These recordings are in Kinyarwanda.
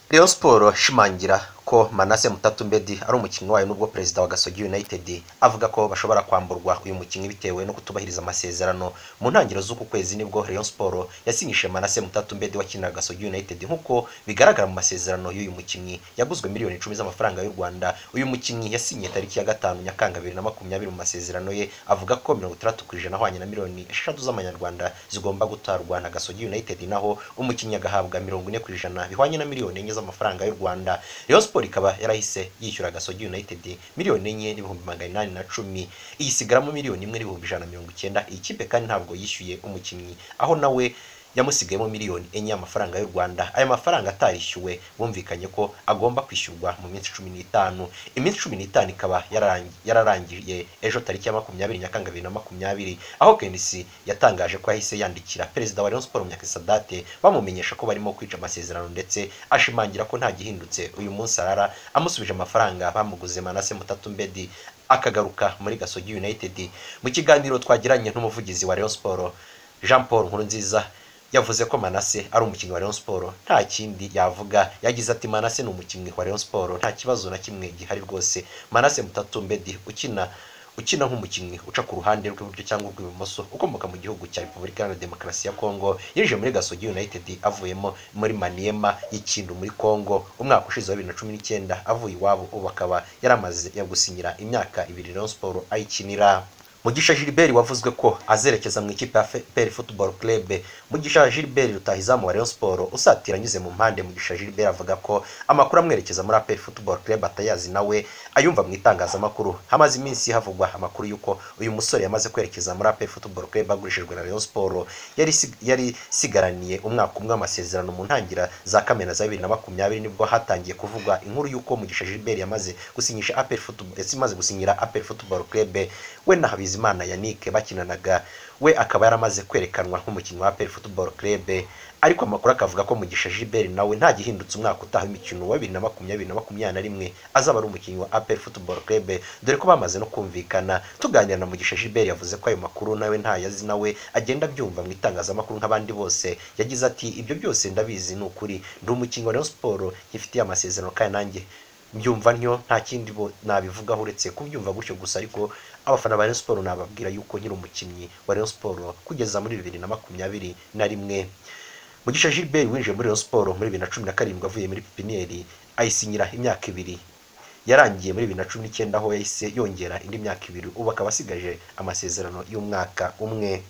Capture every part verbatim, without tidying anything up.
Rayon Sport shimangira ko Manase Mutatumbedi ari umukinnyi wayo nubwo Perezida wa Gasogi United avuga ko bashobora kwamburwa uyu mukinnyi bitewe no kutubahiriza amasezerano. Mu ntangiriro z'uku kwezi nibwo Rayon Sport yasinyishe Manase Mutatumbedi wakinira Gasogi United nkuko bigaragara mu masezerano y'uyu mukinnyi yaguzwe miliyoni icumi z'amafaranga y'u Rwanda. Uyu mukinnyi yasinye tariki ya gatanu Nyakanga bibiri na makumyabiri mu masezerano ye avuga ko mirongo itandatu ku ijana ahwanye na miliyoni eshatu z'amanyarwanda zigomba gutarwa na Gasogi United, naho umukinnyi agahabwa mirongo ine ku ijana bihwanye na miliyoni enye z'amafaranga y'u Rwanda. Rayon Sport ikaba yarahise yishyura Gasogi United miliyoni enye n'ibihumbi magana inani na cumi, iyisigaramo miliyoni imwe n'ibihumbi ijana na mirongo icyenda. Iyi kipe kandi ntabwo yishyuye umukinnyi, aho nawe yamusigayemo miliyoni enye y'amafaranga y'u Rwanda. Aya mafaranga atarishyuwe bumvikanye ko agomba kwishyurwa mu minsi cumi n'itanu. Iminsi cumi n'itanu ikaba yararangiye ejo tariki ya makumyabiri Nyakanga bibiri na makumyabiri, aho K N C yatangaje ko yahise yandikira Perezida wa Rayon Sport Munyakasadate bamumenyesha ko barimo kwica amasezerano, ndetse ashimangira ko nta gihindutse uyu munsi arara amusubije amafaranga bamuguze Manase Mutatumbedi akagaruka muri Gasogi United. Mu kiganiro twagiranye n'umuvugizi wa Rayon Sport Jean Paul Nkurunziza yavuze ko Manase ari umukinnyi wa Rayon Sport, nta kindi yavuga. Yagize ati Manase ni umukinnyi wa Rayon Sport, nta kibazo na kimwe gihari rwose. Manase Mutatumbedi ukina ukina nk'umukinnyi uca ku ruhande rw'iburyo cyangwa rw'ibumoso, ukomoka mu gihugu cya Repubulika Iharanira Demokarasi ya Kongo, yinjiye muri Gasogi United avuyemo muri Maniema y'ikindu muri Kongo umwaka ushize wa bibiri na cumi n'icyenda avuye iwabo, ubu akaba yaramaze yagusinyira imyaka ibiri Rayon Sport ayikinira. Mugisha Gilbert wavuzwe ko azerekeza mu ikipe ya P L Football Club. Mugisha Gilbert rutahizamu wa Rayon Sport usatira anyuze mu mpande. Mugisha Gilbert avuga ko amakuru amwerekeza muri P L Football Club atayazi nawe ayumva mu itangazamakuru. Hamaze iminsi havugwa amakuru yuko uyu musore yamaze kwerekeza muri P L Football Club agurishijwe na Rayon Sport. Yari yari sigaraniye umwaka umwe amasezerano mu ntangira za Kamena za bibiri na makumyabiri, nibwo hatangiye kuvugwa inkuru yuko Mugisha Gilbert yamaze gusinyisha P L Football yamaze gusinyira P L Football Club. We na Bizimana Yannick bakinanaga, we akaba yaramaze kwerekanwa nk'umukinnyi wa P L Football Club, ariko amakuru akavuga ko Mugisha Gilbert nawe nta gihindutse umwaka utaha imikino wa bibiri na makumyabiri na makumyabiri na rimwe azaba ari umukinnyi wa P L Football Club, dore ko bamaze no kumvikana. Tuganira na Mugisha Gilbert yavuze ko ayo makuru nawe nta yazi, nawe agenda byumva mu itangazamakuru nk'abandi bose. Yagize ati ibyo byose ndabizi ni ukuri, ndi umukinnyi wa Rayon Sport ngifitiye amasezerano kandi nanjye mbyumva ntyo, nta kindi bo nabivugaho uretse kubyumva gutyo gusa. Ariko abafana ba Rayon Sport nababwira yuko nkiri umukinnyi wa Rayon Sport kugeza muri bibiri na makumyabiri na rimwe. Mugisha Gilbert winjiye muri Rayon Sport muri bibiri na cumi na karindwi avuye muri Pipinieri ayisinyira imyaka ibiri, yarangiye muri bibiri na cumi n'icyenda aho yahise yongera indi myaka ibiri, ubu akaba asigaje amasezerano y'umwaka umwe.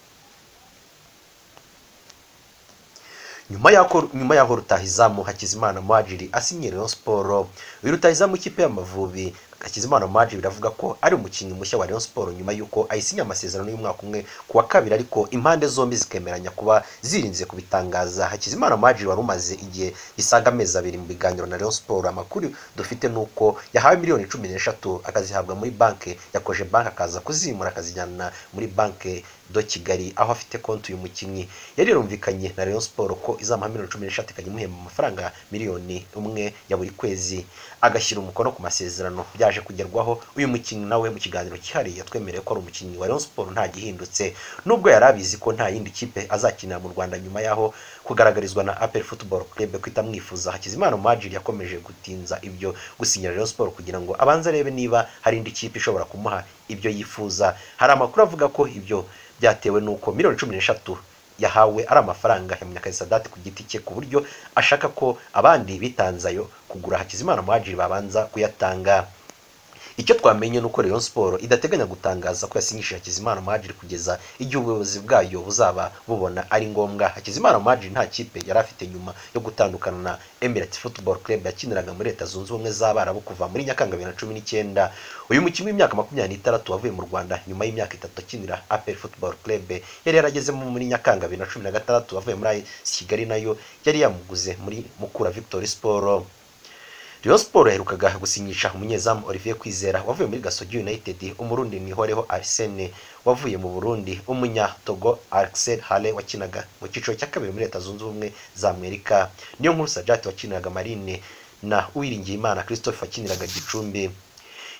Nyuma yako nyuma yaho rutahizamu Hakizimana Muhadjiri asinye Rayon Sport. Uyu rutahizamu ikipe y'Amavubi Hakizimana Muhadjiri biravuga ko ari umukinnyi mushya wa Rayon Sport nyuma yuko ayisinya amasezerano y'umwaka umwe kuwa kabiri, ariko impande zombi zikemeranya kuba zirinze kubitangaza. Hakizimana Muhadjiri wari umaze igihe gisaga amezi abiri mu biganiro na Rayon Sport. Amakuru dufite nuko yahawe miliyoni cumi n'eshatu akazihabwa muri banke ya Koje Bank, akaza kuzimura akazijyana muri banke do Kigali aho afite konti uyu mukinnyi. Yari yarumvikanye na Rayon Sport ko izamuha miliyoni cumi n'eshatu ikajya imuhemba amafaranga miliyoni umwe ya buri kwezi, agashyira umukono ku masezerano. Byaje kugerwaho, uyu mukinnyi nawe mu kiganiro cyihariye yatwemereye ko ari umukinnyi wa Rayon Sport nta gihindutse, nubwo yari abizi ko nta yindi kipe azakinira mu Rwanda nyuma yaho kugaragarizwa na P L Football Club ko itamwifuza. Hakizimana Muhadjiri yakomeje gutinza ibyo gusinyira Rayon Sport kugira ngo abanze arebe niba hari indi kipe ishobora kumuha ibyo yifuza. Hari amakuru avuga ko ibyo byatewe nuko miliyoni cumi n'eshatu yahawe ari amafaranga ya Munyakasadate ku giti cye, ku buryo ashaka ko abandi bitanzayo kugura Hakizimana Muhadjiri babanza kuyatanga. Icyo twamenye nuko Rayon Sport idateganya gutangaza ko yasinyishije Hakizimana Muhadjiri kugeza igihe ubuyobozi bwayo buzaba bubona ari ngombwa. Hakizimana Muhadjiri nta kipe yari afite nyuma yo gutandukana na Emirates Football Club yakiniraga muri Leta Zunze Ubumwe z'Abarabu kuva muri Nyakanga bibiri na cumi n'icyenda. Uyu mukinnyi w'imyaka makumyabiri n'itandatu wavuye mu Rwanda nyuma y'imyaka itatu akinira P L Football Club, yari yaragezemo muri Nyakanga bibiri na cumi na gatandatu avuye muri Kigali, nayo yari yamuguze muri Mukura Victory Sport. Rayon Sport yaherukaga gusinyisha umunyezamu Olivier Kwizera wavuye muri Gasogi United, umurundi Nihoreho Arsene wavuye mu Burundi, umunya Togo Axel Hale wakinaga mu cyiciro cya kabiri muri Leta Zunze Ubumwe za Amerika, Niyonkuru Sajati wakiniraga Marine, na Uwiringiyimana Christophe wakiniraga Gicumbi.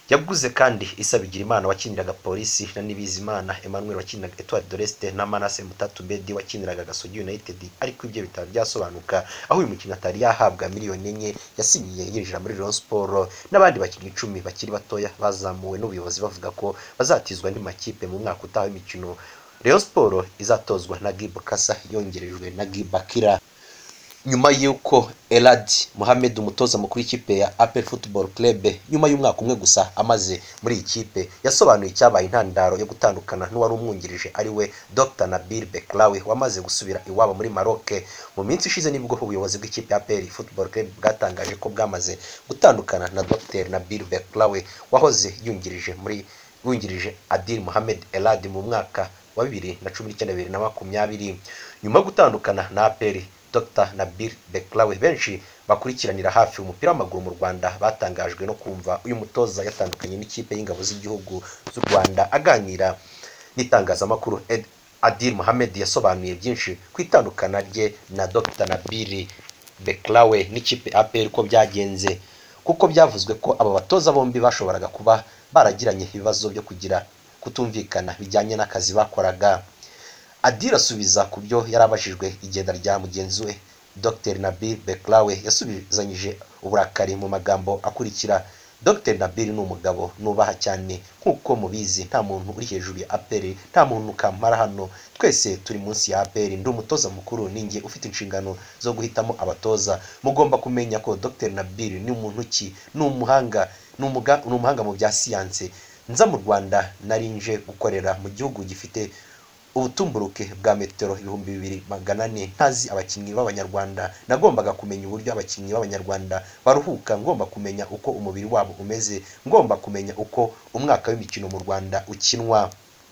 yaguze kandi Issa Bigirimana wakiniraga Polisi na Nibizimana Emmanuel wakiniraga Etoile de l'Est na Manase Mutatu Bedi wakiniraga Gasogi United, ariko ibyo bitaro byasobanuka aho uyu mukino atari yahabwa miliyoni enye yasinyiye yinjira muri Rayon Sport. N'abandi bakinnyi icumi bakiri batoya bazamuwe n'ubuyobozi bavuga ko bazatizwa andi makipe mu mwaka utaha w'imikino. Rayon Sport izatozwa na Gibo Kasa yongerejwe na Gibakira nyuma yuko Elad Mohamed umutoza mukuru w'ikipe ya A P R Football Club nyuma y'umwaka umwe gusa amaze muri iyi kipe yasobanuye icyabaye intandaro yo gutandukana n'uwari umwungirije ari we Doctor Nabil Beklawi wamaze gusubira iwabo muri Maroc. Mu minsi ishize nibwo ubuyobozi bw'ikipe ya A P R Football Club bwatangaje ko bwamaze gutandukana na Doctor Nabil Beklawi wahoze yungirije muri wungirije Adil Mohamed Elad mu mwaka wa bibiri na cumi n'icyenda bibiri na makumyabiri. Nyuma yo gutandukana na A P R, Doctor Nabil Beklawi benshi bakurikiranira hafi umupira w'amaguru mu Rwanda batangajwe no kumva uyu mutoza yatandukanye n'ikipe y'ingabo z'igihugu z'u Rwanda. Aganira n'itangazamakuru, Adil Mohamed yasobanuye byinshi ku itandukana rye na Doctor Nabil Beklawi n'ikipe A P R ko byagenze, kuko byavuzwe ko aba batoza bombi bashoboraga kuba baragiranye ibibazo byo kugira kutumvikana bijyanye n'akazi bakoraga. Adil asubiza ku byo yarabajijwe igenda rya mugenzi we Doctor Nabil Beklawi yasubizanyije uburakari mu magambo akurikira: Doctor Nabil ni umugabo nubaha cyane, nkuko mubizi nta muntu uri hejuru ya A P R, nta muntu kampara hano, twese turi munsi ya A P R, ndi umutoza mukuru ninjye ufite inshingano zo guhitamo abatoza. Mugomba kumenya ko Doctor Nabil ni umuntu ki, ni umuhanga ni umuhanga mu bya siyanse. Nza mu Rwanda narinje gukorera mu gihugu gifite ubutumburuke bwa metero ibihumbi bibiri magana ane, ntazi abakinnyi b'Abanyarwanda. Nagombaga kumenya uburyo abakinnyi b'Abanyarwanda baruhuka, ngomba kumenya uko umubiri wabo umeze, ngomba kumenya uko umwaka w'imikino mu Rwanda ukinwa.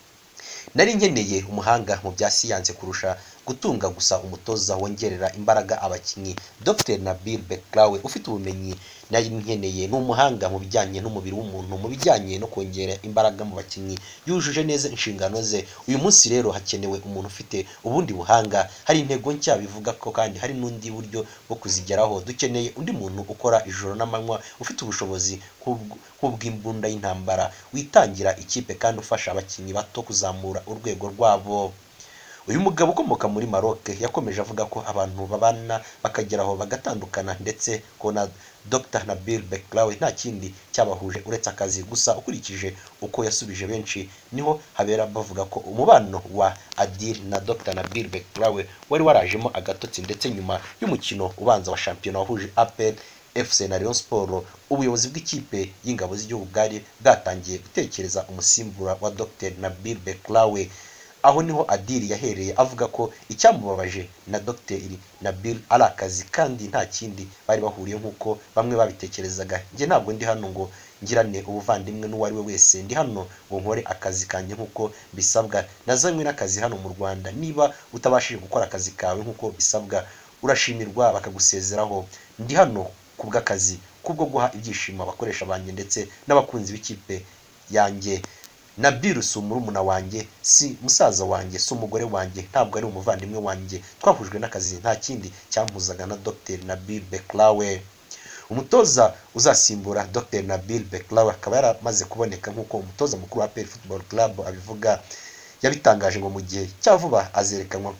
Nari nkeneye umuhanga mu bya siyanse kurusha gutunga gusa umutoza wongerera imbaraga abakinnyi. Doctor Nabil Beklawi ufite ubumenyi nari nkeneye ni umuhanga mu bijyanye n'umubiri w'umuntu, mu bijyanye no kongera imbaraga mu bakinnyi, yujuje neza inshingano ze. Uyu munsi rero hakenewe umuntu ufite ubundi buhanga, hari intego nshya bivuga ko kandi hari n'undi buryo bwo kuzigeraho. Dukeneye undi muntu ukora ijoro n'amanywa, ufite ubushobozi nk'ubw'imbunda y'intambara, witangira ikipe kandi ufasha abakinnyi bato kuzamura urwego rwabo. Uyu mugabo ukomoka muri Maroc yakomeje avuga ko abantu babana bakageraho bagatandukana, ndetse ko na Doctor Nabil Beklawi nta kindi cyabahuje uretse akazi gusa. Ukurikije uko yasubije benshi niho habera bavuga ko umubano wa Adil na Doctor Nabil Beklawi wari warajemo agatotsi, ndetse nyuma y'umukino ubanza wa shampiyona wahuje A P R F C na Rayon Sport, ubuyobozi bw'ikipe y'ingabo z'igihugu bwari bwatangiye gutekereza umusimbura wa Doctor Nabil Beklawi. Aho niho Adil yahereye avuga ko icyamubabaje na Doctor Nabil ari akazi kandi nta kindi bari bahuriye nk'uko bamwe babitekerezaga. Njye ntabwo ndi hano ngo ngirane ubuvandimwe n'uwo ari we wese, ndi hano ngo nkore akazi kanjye nk'uko bisabwa. Nazanywe n'akazi hano mu Rwanda, niba utabashije gukora akazi kawe nk'uko bisabwa urashimirwa bakagusezeraho. Ndi hano kubw'akazi, kubwo guha ibyishimo abakoresha banjye ndetse n'abakunzi b'ikipe yanjye. Nabil si murumuna wanjye, si musaza wanjye, si umugore wanjye, ntabwo ari umuvandimwe wanjye. Twahujwe n'akazi, nta kindi cyampuzaga na Doctor Nabil Beklawi. Umutoza uzasimbura Doctor Nabil Beklawi akaba yaramaze kuboneka nk'uko umutoza mukuru wa A P R Football Club abivuga. Yabitangaje ngo mu gihe cya vuba azerekanwa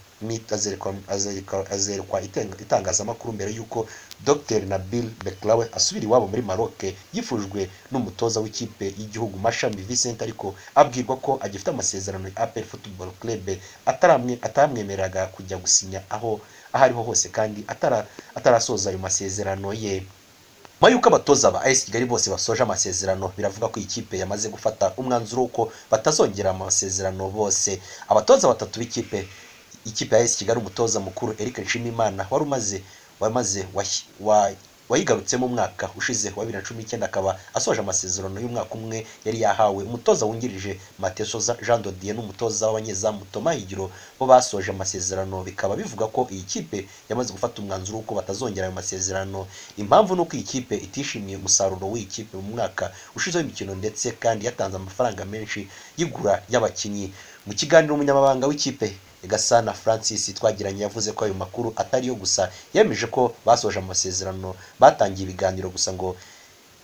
azerekwa itangazamakuru mbere y'uko Doctor Nabil Beklawi asubira iwabo muri Maroc. Yifujwe n'umutoza w'ikipe y'igihugu Mashami Vincent, ariko abwirwa ko agifite amasezerano ya A P R Football Club ataramwe atamwemereraga kujya gusinya aho ahariho hose kandi atara atarasoza ayo masezerano ye. Nyuma y'uko abatoza ba A S Kigali bose basoje amasezerano, biravuga ko ikipe yamaze gufata umwanzuro uko batazongera amasezerano bose. Abatoza batatu b'ikipe ikipe ya A S Kigali, umutoza mukuru Eric Nshimiyimana wari umaze wamaze wayigarutse mu mwaka ushize wa bibiri na cumi n'icyenda, akaba asoje amasezerano y'umwaka umwe yari yahawe. Umutoza wungirije Mateso Jean Dodier n'umutoza w'abanyezamu Thomas Higiro bo basoje amasezerano. Bikaba bivuga ko iyi kipe yamaze gufata umwanzuro uko batazongera ayo masezerano. Impamvu nuko iyi kipe itishimiye umusaruro w'iyi kipe mu mwaka ushize w'imikino, ndetse kandi yatanze amafaranga menshi y'igura y'abakinnyi. Mu kiganiro umunyamabanga w'ikipe Gasana Francis twagiranye yavuze ko ayo makuru atari yo gusa, yemeje ko basoje amasezerano batangiye ibiganiro gusa ngo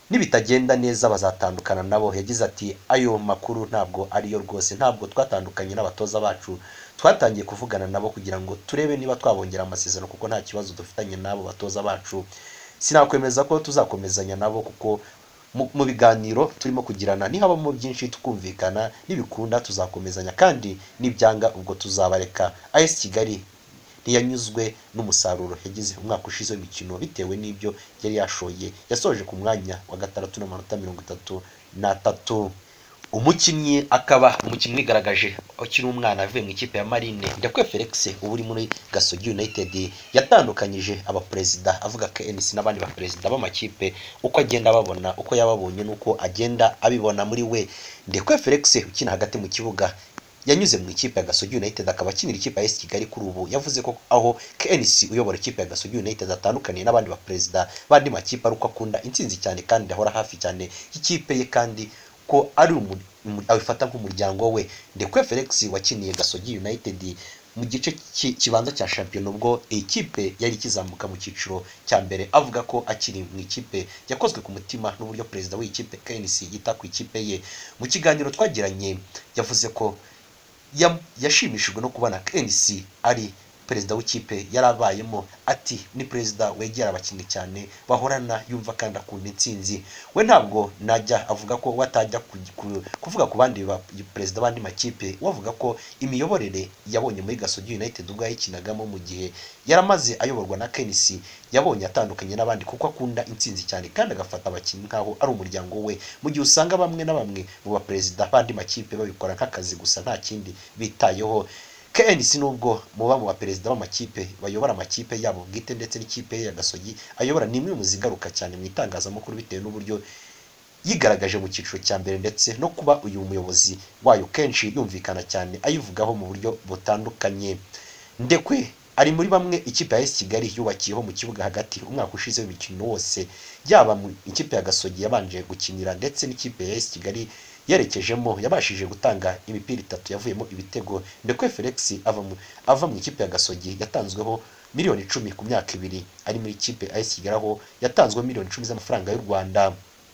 nibitagenda neza bazatandukana nabo. Yagize ati ayo makuru ntabwo ariyo rwose, ntabwo twatandukanye n'abatoza bacu, twatangiye kuvugana nabo kugira ngo turebe niba twabongera amasezerano kuko nta kibazo dufitanye nabo batoza bacu. Sinakwemeza ko tuzakomezanya nabo kuko mu biganiro turimo kugirana nihabamo byinshi tukumvikana, nibikunda tuzakomezanya kandi nibyanga ubwo tuzabareka. A S Kigali ntiyanyuzwe n'umusaruro yagize umwaka ushize w'imikino bitewe n'ibyo yari yashoye. Yasoje ku mwanya wa gatandatu n'amanota mirongo itatu n'atatu. Umukinnyi akaba umukinnyi wigaragaje ukiri umwana avuye mu ikipe ya Marine, Ndekwe Felix ubu uri muri Gasogi United, yatandukanyije abaperezida avuga K N C n'abandi baperezida b'amakipe uko agenda babona, uko yababonye nuko agenda abibona muri we. Ndekwe Felix ukina hagati mu kibuga yanyuze mu ikipe ya Gasogi United akaba akinira ikipe ya A S Kigali kuri ubu. Yavuze ko aho K N C uyobora ikipe ya Gasogi United atandukaniye n'abandi baperezida bandi makipe ari uko akunda intsinzi cyane kandi ahora hafi cyane y'ikipe ye kandi ko ari abifata nk'umuryango we. Ndekwe Felix wakiniye Gasogi United mu gice kibanza cya shampiyona ubwo ikipe yari kizamuka mu cyiciro cya mbere, avuga ko akiri mu ikipe yakozwe ku mutima n'uburyo perezida w'ikipe K N C yita ku ikipe ye. Mu kiganiro twagiranye yavuze ko yashimishijwe no kubona K N C ari perezida w'ikipe yarabayemo. Ati ni perezida wegera abakinnyi cyane, bahorana yumva kandi akunda intsinzi. We ntabwo najya avuga ko watajya kuvuga ku bandi ba perezida bandi makipe, wavuga ko imiyoborere yabonye muri Gasogi United ubwo yakinagamo mu gihe yaramaze ayoborwa na K N C yabonye atandukanye n'abandi kuko akunda intsinzi cyane kandi agafata abakinnyi nkaho ari umuryango we, mu gihe usanga bamwe na bamwe mu baperezida bandi makipe babikora nk'akazi gusa nta kindi bitayeho. K N C nubwo muba mu baperezida b'amakipe bayobora amakipe yabo bwite ndetse n'ikipe ya Gasogi ayobora, ni imwe mu zigaruka cyane mu itangazamakuru bitewe n'uburyo yigaragaje mu cyiciro cya mbere ndetse no kuba uyu muyobozi wayo kenshi yumvikana cyane ayivugaho mu buryo butandukanye. Ndekwe ari muri bamwe ikipe ya A S Kigali yubakiyeho mu kibuga hagati umwaka ushize w'imikino wose, yaba mu ikipe ya Gasogi yabanje gukinira ndetse n'ikipe ya A S Kigali yerekejemo yabashije gutanga imipira itatu yavuyemo ibitego. Ndekwe Felix ava mu ava mu ikipe ya Gasogi yatanzweho miliyoni icumi ku myaka ibiri, ari muri ikipe A S Kigali aho yatanzwe miliyoni icumi z'amafaranga y'u Rwanda.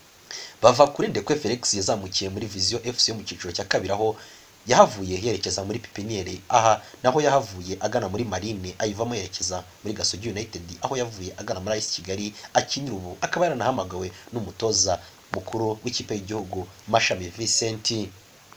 Bava kuri Ndekwe Felix yazamukiye muri Vision F C yo mu cyiciro cya kabiri aho yahavuye yerekeza muri Pipiniere, aha naho yahavuye agana muri Marine, ayivamo yerekeza muri Gasogi United aho yavuye agana muri A S Kigali akinira ubu akaba yaranahamagawe n'umutoza mukuru w'ikipe y'igihugu Mashami Vincent.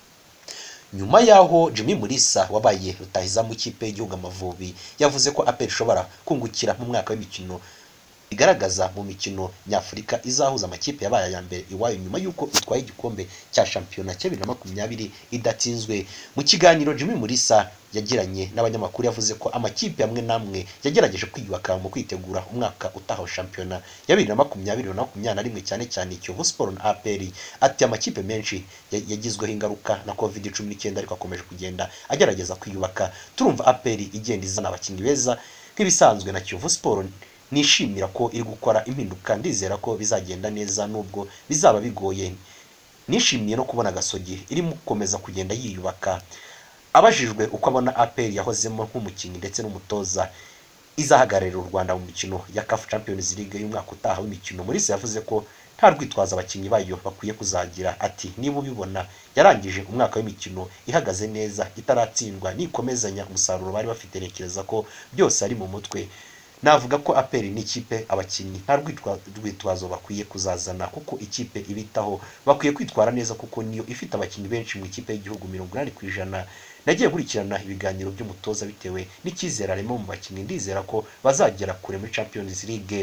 Nyuma yaho Jimmy Mulisa wabaye rutahiza mu ikipe y'igihugu Amavubi yavuze ko A P R ishobora kungukira mu mwaka w'imikino igaragaza mu mikino nyafurika izahuza amakipe yabaye ya mbere iwayo nyuma yuko itwaye igikombe cya shampiyona cya bibiri na makumyabiri idatsinzwe. Mu kiganiro Jimmy Mulisa yagiranye n'abanyamakuru yavuze ko amakipe amwe namwe yagerageje kwiyubaka mu kwitegura umwaka utaha shampiyona ya bibiri na makumyabiri na makumyabiri na rimwe cyane cyane Kiyovu Sport na A P R. Ati amakipe menshi yagizweho ingaruka na covid cumi n'icyenda ariko akomeje kugenda agerageza kwiyubaka. Turumva A P R igenda izana abakinnyi beza nk'ibisanzwe na Kiyovu Sport nishimira ko iri gukora impinduka, ndizera ko bizagenda neza nubwo bizaba bigoye. Nishimiye no kubona Gasogi iri mukomeza kugenda yiyubaka. Abajijwe uko abona A P R yahozemo nk'umukinnyi ndetse n'umutoza izahagararira u Rwanda mu mikino ya C A F Champions League y'umwaka utaha w'imikino, Mulisa yavuze ko nta rwitwaza abakinnyi bayo bakwiye kuzagira. Ati niba ubibona yarangije umwaka w'imikino ihagaze neza itaratsindwa nikomezanya umusaruro bari bafite, nekereza ko byose ari mu mutwe. Navuga ko A P R ni ikipe abakinnyi nta rwitwazo bakwiye kuzazana kuko ikipe ibitaho bakwiye kwitwara neza kuko niyo ifite abakinnyi benshi mu ikipe y'igihugu mirongo inani ku ijana. Nagiye gukurikirana ibiganiro by'umutoza bitewe n'icyizere arimo mu bakinnyi, ndizera ko bazagera kure muri Champions League.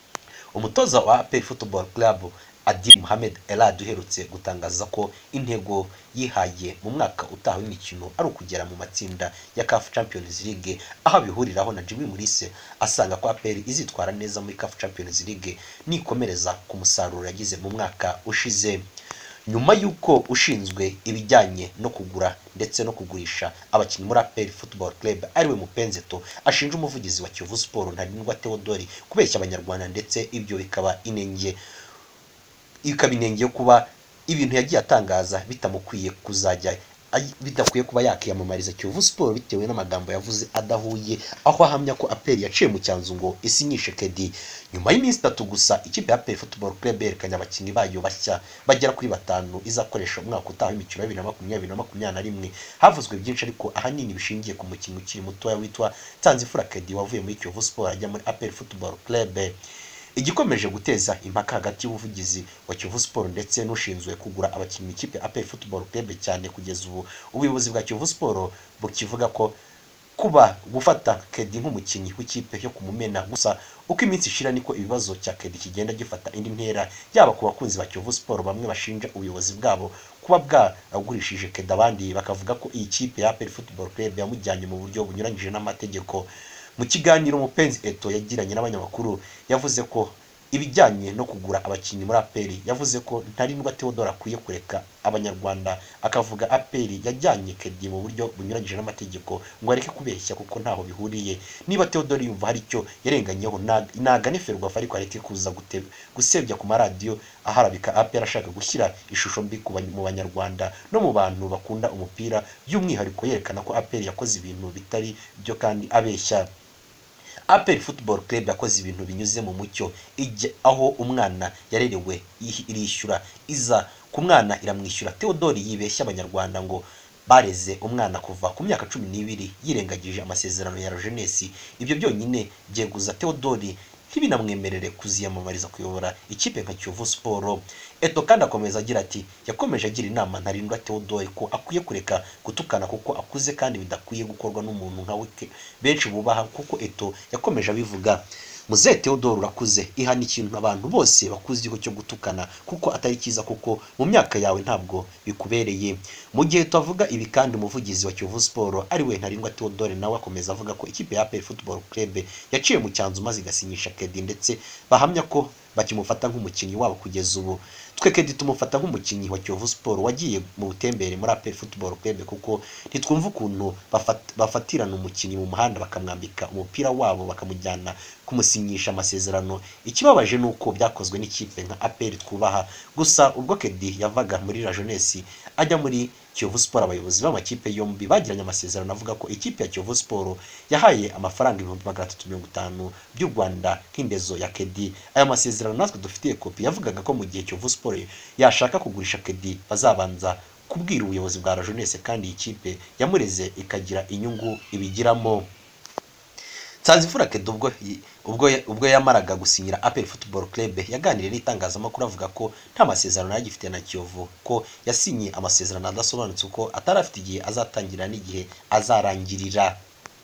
Umutoza wa A P R Football Club Adi Mohamed Elad uherutse gutangaza ko intego yihaye mu mwaka utaha w'imikino ari ukugera mu matsinda ya C A F Champions League, aho bihuriraho na Jimmy Mulisa asanga ko A P R izitwara neza muri C A F Champions League nikomereza ku musaruro yagize mu mwaka ushize. Nyuma yuko ushinzwe ibijyanye no kugura ndetse no kugurisha abakinnyi muri A P R Football Club ariwe Mupenzeto ashinja umuvugizi wa Kiyovu Sport Ntarindwa Theodore kubeshya abanyarwanda, ndetse ibyo bikaba inenge ikabinenge yo kuba ibintu yagiye atangaza bitamukwiye kuzajya bidakwiye kuba yakiyamamariza Kiyovu Sport bitewe n'amagambo yavuze adahuye, aho ahamya ko A P R yaciye mu cyanzu ngo isinyishe Kedi. Nyuma y'iminsi itatu gusa ikipe ya A P R Football Club yerekanye abakinnyi bayo bashya bagera kuri batanu izakoresha umwaka utaha w'imikino ya bibiri na makumyabiri na makumyabiri na rimwe. Havuzwe byinshi ariko ahanini bishingiye ku mukinnyi ukiri mutoya witwa Nsanzimfura Kedi wavuye muri Kiyovu Sport ajya muri A P R Football Club. Igikomeje guteza impaka hagati y'ubuvugizi wa Kiyovu Sport ndetse n'ushinzwe kugura abakinnyi ikipe A P R Football Club cyane kugeza ubu ubuyobozi bwa Kiyovu Sport bukivuga ko kuba gufata Kedi nk'umukinnyi w'ikipe yo kumumena gusa uko iminsi ishira niko ibibazo cya Kedi kigenda gifata indi ntera, yaba ku bakunzi ba Kiyovu Sport bamwe bashinja ubuyobozi bwabo kuba bwagurishije Kedi, abandi bakavuga ko iyi kipe ya A P R Football Club yamujyanye mu buryo bunyuranyije n'amategeko. Mu kiganiro Mupenzi Eto yagiranye n'abanyamakuru yavuze ko ibijyanye no kugura abakinnyi muri A P R yavuze ko Ntarindwa Theodore akwiye kureka abanyarwanda akavuga A P R yajyanye Kedi mu buryo bunyuranyije n'amategeko ngo areke kubeshya kuko ntaho bihuriye. Niba Theodore yumva hari icyo yarenganyeho naga neferwa ariko areke kuza gusebya ku maradiyo aharabika A P R ashaka gushyira ishusho mbi mu banyarwanda no mu bantu bakunda umupira, by'umwihariko yerekana ko A P R yakoze ibintu bitari byo kandi abeshya. A P R Football Club yakoze ibintu binyuze mu mucyo, aho umwana yarerewe irishyura iza ku mwana iramwishyura. Theodore yibeshya abanyarwanda ngo bareze umwana kuva ku myaka cumi n'ibiri yirengagije amasezerano ya Jeunesse. Ibyo byonyine byeguza Theodore ntibinamwemerere kuziyamamariza kuyobora ikipe nka Kiyovu Sport. Eto kandi akomeza agira ati yakomeje agira inama Ntarindwa Theodore ko akwiye kureka gutukana kuko akuze kandi bidakwiye gukorwa n'umuntu nka we benshi bubaha, kuko Eto yakomeje abivuga Muzehe Theodore urakuze, ihana ikintu abantu bose bakuziho cyo gutukana kuko atari cyiza kuko mu myaka yawe ntabwo bikubereye. Mu gihe tuvuga ibi kandi umuvugizi wa Kiyovu Sport ari we Ntarindwa Theodore nawe akomeza avuga ko ikipe ya A P R Football Club yaciye mu cyanzu maze igasinyisha Kedi ndetse bahamya ko bakimufata nk'umukinnyi wabo kugeza ubu. Twe Kedi tumufata nk'umukinnyi wa Kiyovu Sport wagiye mu butembere muri A P R Football Club kuko ntitwumva ukuntu bafatirana umukinnyi mu muhanda bakamwambika umupira wabo bakamujyana kumusinyisha amasezerano. Ikibabaje nuko byakozwe n'ikipe nka A P R twubaha. Gusa ubwo Kedi yavaga muri Jeunesse ajya muri Kiyovu Sport, abayobozi b'amakipe yombi bagiranye amasezerano avuga ko ikipe ya Kiyovu Sport yahaye amafaranga ibihumbi magana atatu mirongo itanu by'u Rwanda nk'indezo ya Kedi. Aya masezerano natwe dufitiye kopi yavugaga ko mu gihe Kiyovu Sport yashaka kugurisha Kedi bazabanza kubwira ubuyobozi bwa Jeunesse kandi ikipe yamureze ikagira inyungu ibigiramo. Nsanzimfura Kedi ubwo ubwo ubwo yamaraga gusinyira A P R Football Club yaganiriye n'itangazamakuru avuga ko nta masezerano yagifite na Kiyovu, ko yasinye amasezerano adasobanutse uko atarafite igihe azatangira n'igihe azarangirira.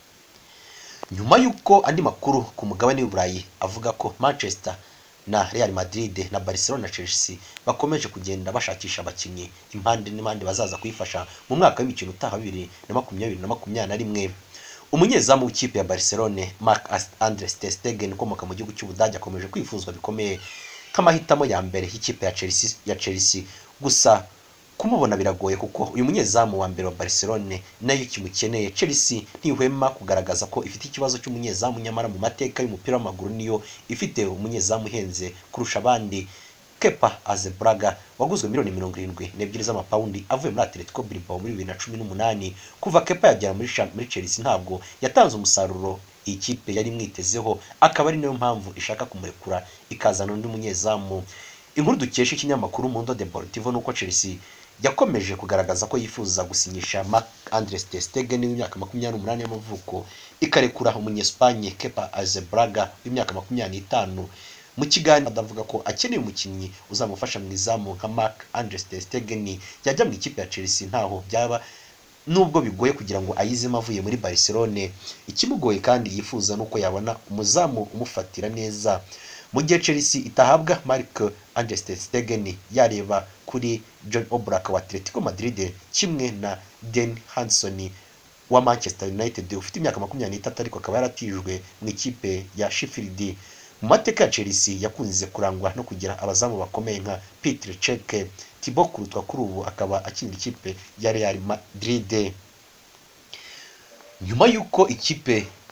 Nyuma y'uko andi makuru ku mugabane w'Uburayi avuga ko Manchester na Real Madrid na Barcelona na Chelsea bakomeje kugenda bashakisha abakinnyi impande n'impande bazaza kwifasha mu mwaka w'imikino utaha bibiri na makumyabiri na makumyabiri na rimwe. Umunyezamu w'ikipe ya Barcelona Marc-Andre ter Stegen ukomoka mu gihugu cy'Ubudage akomeje kwifuzwa bikomeye k'amahitamo ya mbere y'ikipe ya Chelsea ya Chelsea gusa kumubona biragoye kuko uyu munyezamu wa mbere wa Barcelona nayo kimukeneye. Chelsea ntihwema kugaragaza ko ifite ikibazo cy'umunyezamu, nyamara mu mateka y'umupira w'amaguru niyo ifite umunyezamu uhenze kurusha abandi. Kepa Arrizabalaga waguzwe miliyoni mirongo irindwi n'ebyiri z'amapawundi avuye muri Atletico Bilbao muri bibiri na cumi n'umunani. Kuva Kepa yagera muri muri Chelsea ntabwo yatanze umusaruro iyi kipe yari mwitezeho, akaba ari nayo mpamvu ishaka kumurekura ikazana undi munyezamu. Inkuru dukesha ikinyamakuru Mundo Deportivo nuko Chelsea yakomeje kugaragaza ko yifuza gusinyisha Marc-Andre ter Stegen w'imyaka makumyabiri n'umunani y'amavuko ikarekura umunyespanye Kepa Arrizabalaga w'imyaka makumyabiri n'itanu. Mu kiganiro adavuga ko akeneye umukinnyi uzamufasha mu izamu nka Marc-Andre ter Stegen yajya mu ikipe ya Chelsea ntaho byaba nubwo bigoye kugira ngo ayizemo avuye muri Barcelona. Ikimugoye kandi yifuza nuko yabona umuzamu umufatira neza. Mu gihe Chelsea itahabwa Marc-Andre ter Stegen yareba kuri John Oblak wa Atletico Madrid kimwe na Dan Hanson wa Manchester United ufite imyaka makumyabiri n'itatu ariko akaba yaratijwe mu ikipe ya Sheffield. Mu mateka ya Chelsea yakunze kurangwa no kugira abazamu bakomeye nka Petr Cech, Thibaut Courtois kuri ubu akaba akinira ikipe ya Real Madrid. Nyuma y'uko ikipe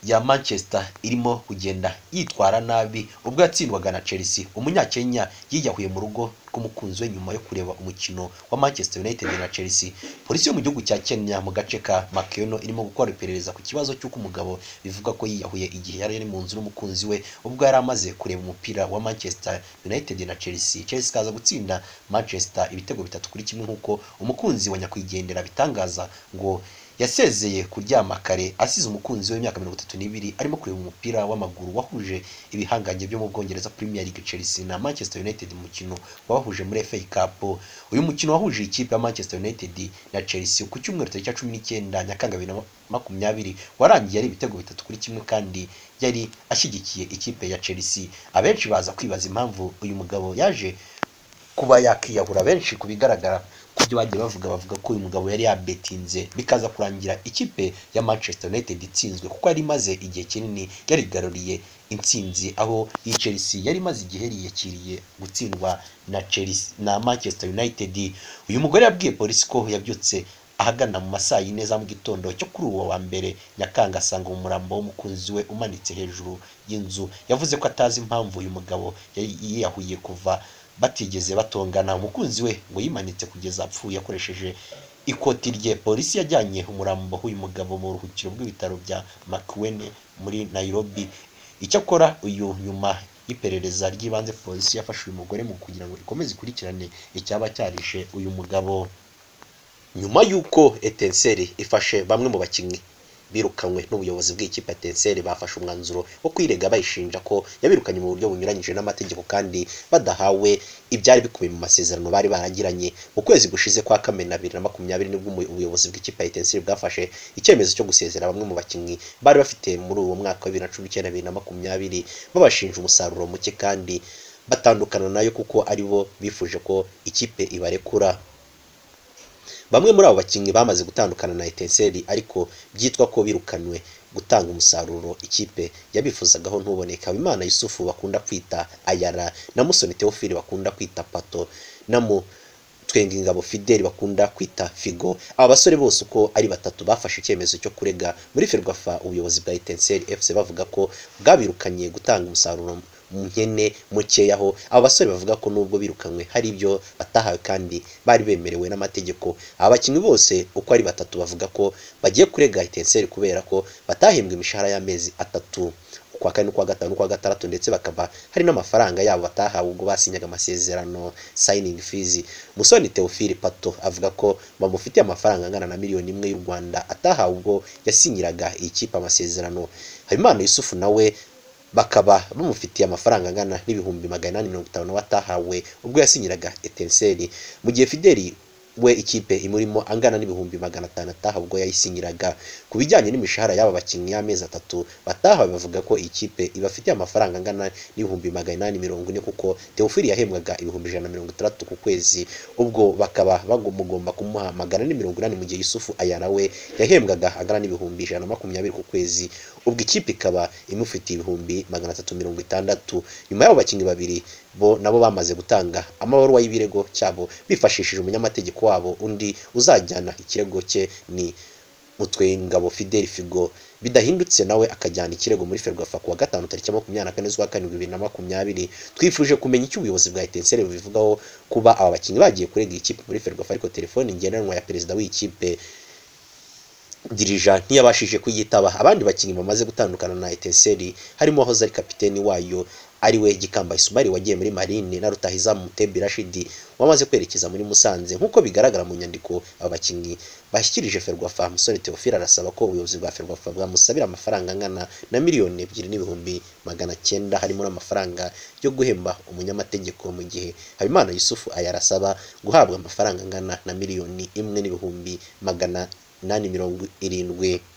ya Manchester irimo kugenda yitwara nabi ubwo yatsindwaga na Chelsea. Umunyakenya yiyahuye mu rugo rw'umukunzi we nyuma yo kureba umukino wa Manchester United na Chelsea. Polisi yo mu gihugu cya Kenya mu gace ka Makeeno irimo gukora iperereza ku kibazo cy'uko umugabo bivuga ko yiyahuye igihe yari ari mu nzu n'umukunzi we ubwo yari amaze kureba umupira wa Manchester United na Chelsea. Chelsea kaza gutsinda Manchester ibitego bitatu kuri kimwe nk'uko umukunzi wa nyakwigendera bitangaza ngo yasezeye kuryama kare asize umukunzi w'imyaka mirongo itatu n'ibiri arimo kureba umupira w'amaguru wahuje ibihanganye byo mu Bwongereza Premier League Chelsea na Manchester United mu mukino wahuje muri F A Cup. Uyu mukino wahuje ikipe ya Manchester United na Chelsea ku cyumweru tariki cumi n'icyenda Nyakanga bibiri na makumyabiri warangiye ari ibitego bitatu kuri kimwe kandi yari ashyigikiye ikipe ya Chelsea. Abenshi baza kwibaza impamvu uyu mugabo yaje kuba yakiyahura. Benshi kubigaragara kubyo bagiye bavuga bavuga ko uyu mugabo yari yabetinze bikaza kurangira ikipe ya Manchester United itsinzwe kuko yari maze igihe kinini yarigaruriye intsinzi, aho iyi Chelsea yari maze igihe yiyakiriye gutsindwa na Chelsea na Manchester United. Uyu mugore yabwiye polisi ko yabyutse ahagana mu masaa yine za mu gitondo cyo kuri uwo wa mbere Nyakanga asanga umurambo w'umukunzi we umanitse hejuru y'inzu. Yavuze ko atazi impamvu uyu mugabo yiyahuye kuva batigeze batongana. Umukunzi we ngo yimanitse kugeza apfuye akoresheje ikoti rye. Polisi yajyanye umurambo w'uyu mugabo mu ruhukiro bw'ibitaro bya Makuene muri Nairobi. Icyakora uyu nyuma y'iperereza ry'ibanze polisi yafashe uyu mugore mu kugira ngo ikomeze ikurikirane icyaba cyarishe uyu mugabo. Nyuma y'uko Etincelles ifashe bamwe mu bakinnyi birukanywe n'ubuyobozi bw'ikipe Etincelles bafashe umwanzuro wo kwirega bayishinja ko yabirukanye mu buryo bunyuranyije n'amategeko kandi badahawe ibyari bikubiye mu masezerano bari baragiranye. Mu kwezi gushize kwa Kamena bibiri na makumyabiri nibwo ubuyobozi bw'ikipe Etincelles bwafashe icyemezo cyo gusezera bamwe mu bakinnyi bari bafite muri uwo mwaka wa bibiri na cumi n'icyenda bibiri na makumyabiri babashinja umusaruro muke kandi batandukana nayo kuko ari bo bifuje ko ikipe ibarekura. Bamwe muri abo bakinnyi bamaze gutandukana na Etincelles ariko byitwa ko birukanwe gutanga umusaruro ikipe yabifuzagaho ntuboneka. Habimana Yusufu bakunda kwita Ayara na Musoni Theophile bakunda kwita Pato na mu Twengingabo Fidel bakunda kwita Figo. Aba basore bose uko ari batatu bafashe icyemezo cyo kurega muri Ferwafa ubuyobozi bwa Etincelles F C bavuga ko bwabirukanye gutanga umusaruro munkene mukeyaho. Aba basore bavuga ko nubwo birukanywe hari ibyo batahawe kandi bari bemerewe n'amategeko. Aba bakinnyi bose uko ari batatu bavuga ko bagiye kurega Etincelles kubera ko batahembwe imishahara y'amezi atatu kwa kane kwa gatanu kwa gatandatu ndetse bakaba hari n'amafaranga yabo batahawe ubwo basinyaga amasezerano signing fees. Musoni Theophile Pato avuga ko bamufitiye amafaranga angana na miliyoni imwe y'u Rwanda atahawe ubwo yasinyiraga iyi kipe amasezerano. Habimana Yusufu nawe bakaba bamufitiye amafaranga angana n'ibihumbi magana inani mirongo itanu watahawe ubwo yasinyiraga Etincelles, mu gihe Fideli we ikipe imurimo angana n'ibihumbi magana atanu atahawe ubwo yayisinyiraga. Ku bijyanye n'imishahara y'aba bakinnyi y'amezi atatu batahawe bavuga ko ikipe ibafitiye amafaranga angana n'ibihumbi magana inani mirongo ine kuko Theophile yahembwaga ibihumbi ijana na mirongo itandatu ku kwezi, ubwo bakaba bagomba kumuha magana ane mirongo inani mu gihe Yusufu Ayara we yahembwaga angana n'ibihumbi ijana na makumyabiri ku kwezi, ubwo ikipe ikaba imufitiye ibihumbi magana atatu mirongo itandatu. Nyuma y'abo bakinnyi babiri bo nabo bamaze gutanga amabaruwa y'ibirego cyabo bifashishije umunyamategeko wabo, undi uzajyana ikirego cye ni Mutwengabo Fidel Figo. Bidahindutse nawe akajyana ikirego muri Ferwafa kuwa gatanu tariki makumyabiri na kane z'ukwa karindwi bibiri na makumyabiri. Twifuje kumenya icyo ubuyobozi bwa Etincelles bubivugaho kuba aba bakinnyi bagiye kurega ikipe muri Ferwafa ariko telefone ngendanwa ya perezida w'ikipe Dirija ntiyabashije kuyitaba. Abandi bakinnyi bamaze gutandukana na Etincelles harimo aho zari kapiteni wayo ariwe Gikamba Ismail wagiye muri Marine na Rutahizamu Mutebi Rashidi wamaze kwerekeza muri Musanze. Nkuko bigaragara mu nyandiko aba bakinnyi bashyikirije Ferwafa, Musoni Theophile arasaba ko ubuyobozi bwa Ferwafa bwamusabira amafaranga angana na miliyoni ebyiri n'ibihumbi magana cyenda harimo n'amafaranga yo guhemba umunyamategeko, mu gihe Habimana Yusufu ayarasaba guhabwa amafaranga angana na miliyoni imwe n'ibihumbi magana inani mirongo irindwi.